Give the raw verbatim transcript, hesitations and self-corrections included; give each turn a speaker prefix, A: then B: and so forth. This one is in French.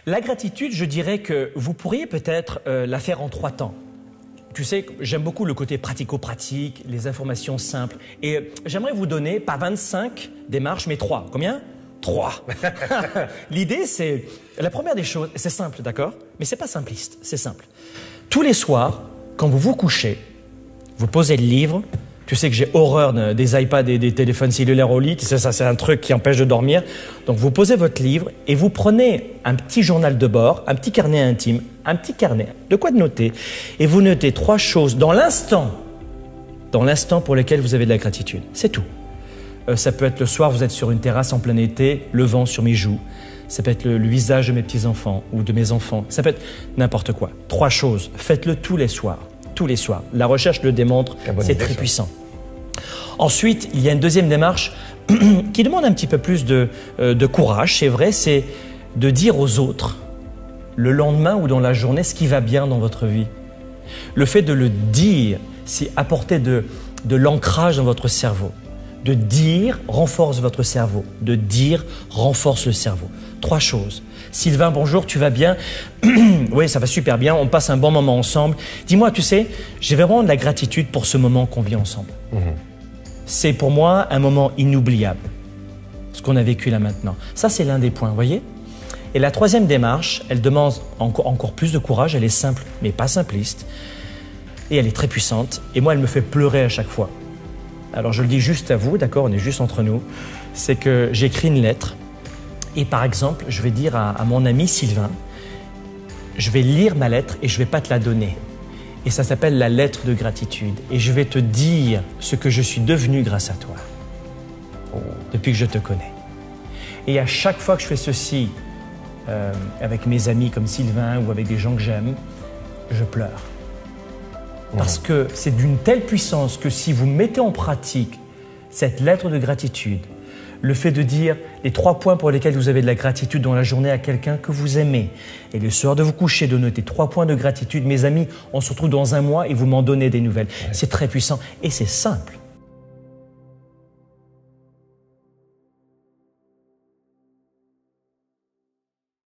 A: La gratitude, je dirais que vous pourriez peut-être euh, la faire en trois temps. Tu sais, j'aime beaucoup le côté pratico-pratique, les informations simples. Et euh, j'aimerais vous donner, pas vingt-cinq démarches, mais trois. Combien? Trois. L'idée, c'est... La première des choses, c'est simple, d'accord? Mais c'est pas simpliste, c'est simple. Tous les soirs, quand vous vous couchez, vous posez le livre. Tu sais que j'ai horreur des iPads et des téléphones cellulaires au lit. Tu sais, ça, c'est un truc qui empêche de dormir. Donc, vous posez votre livre et vous prenez un petit journal de bord, un petit carnet intime, un petit carnet, de quoi de noter. Et vous notez trois choses dans l'instant, dans l'instant pour lequel vous avez de la gratitude. C'est tout. Euh, ça peut être le soir, vous êtes sur une terrasse en plein été, le vent sur mes joues. Ça peut être le, le visage de mes petits-enfants ou de mes enfants. Ça peut être n'importe quoi. Trois choses. Faites-le tous les soirs. Tous les soirs. La recherche le démontre, c'est très ça. puissant. Ensuite, il y a une deuxième démarche qui demande un petit peu plus de, euh, de courage, c'est vrai, c'est de dire aux autres, le lendemain ou dans la journée, ce qui va bien dans votre vie. Le fait de le dire, c'est apporter de, de l'ancrage dans votre cerveau. De dire renforce votre cerveau. De dire renforce le cerveau. Trois choses. Sylvain, bonjour, tu vas bien? Oui, ça va super bien, on passe un bon moment ensemble. Dis-moi, tu sais, j'ai vraiment de la gratitude pour ce moment qu'on vit ensemble. Mmh. C'est pour moi un moment inoubliable, ce qu'on a vécu là maintenant. Ça, c'est l'un des points, vous voyez? Et la troisième démarche, elle demande encore, encore plus de courage, elle est simple, mais pas simpliste. Et elle est très puissante. Et moi, elle me fait pleurer à chaque fois. Alors, je le dis juste à vous, d'accord, on est juste entre nous. C'est que j'écris une lettre. Et par exemple, je vais dire à, à mon ami Sylvain, je vais lire ma lettre et je ne vais pas te la donner. Et ça s'appelle la lettre de gratitude. Et je vais te dire ce que je suis devenu grâce à toi, oh, depuis que je te connais. Et à chaque fois que je fais ceci, euh, avec mes amis comme Sylvain ou avec des gens que j'aime, je pleure. Parce que c'est d'une telle puissance que si vous mettez en pratique cette lettre de gratitude, le fait de dire les trois points pour lesquels vous avez de la gratitude dans la journée à quelqu'un que vous aimez, et le soir de vous coucher, de noter trois points de gratitude. Mes amis, on se retrouve dans un mois et vous m'en donnez des nouvelles. Ouais. C'est très puissant et c'est simple.